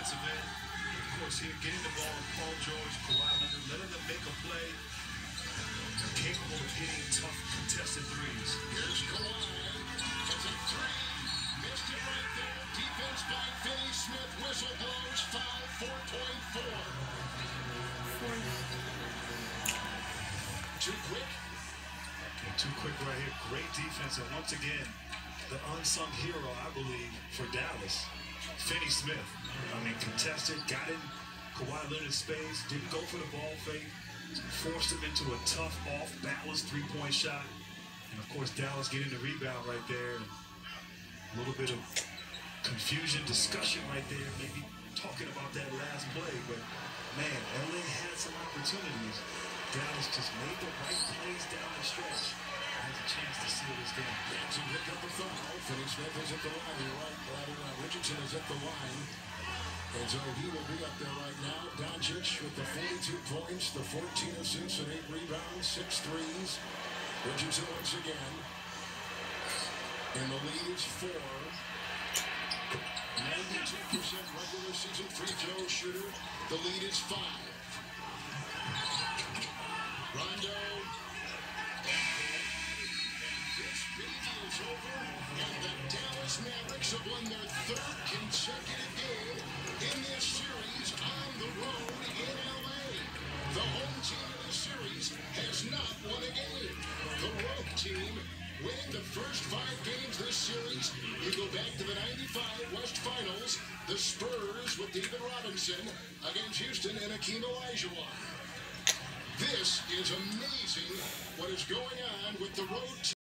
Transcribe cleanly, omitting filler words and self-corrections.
defensive end. Of course, here getting the ball, Paul George, Kawhi Leonard, letting them make a play. They're capable of hitting tough, contested threes. Here's Kawhi. Has a three. Missed it right there. Defense by Finney Smith. Whistle blows. Foul 4.4. Too quick. Okay, too quick right here. Great defense. And once again, the unsung hero, I believe, for Dallas, Finney Smith. I mean, contested, got in Kawhi Leonard's space, didn't go for the ball fake, forced him into a tough, off-balance three-point shot. And, of course, Dallas getting the rebound right there. A little bit of confusion, discussion right there, maybe talking about that last play. But, man, LA had some opportunities. Dallas just made the right plays down the stretch. Has a chance to seal this game. Jackson picked up the foul. Finney Smith is at the line. You're right. Richardson is at the line. And so he will be up there right now. Doncic with the 42 points, the 14 assists and 8 rebounds, 6 threes. Richardson once again. And the lead is 4. 92% regular season free throw shooter. The lead is 5. Rondo. This baby is over. And the Dallas Mavericks have won their 3rd consecutive game in this series on the road in LA. The home team of the series has not won a game. The road team winning the first 5 games this series. You go back to the 95 West Finals. The Spurs with David Robinson against Houston and Hakeem Olajuwon. This is amazing what is going on with the road team.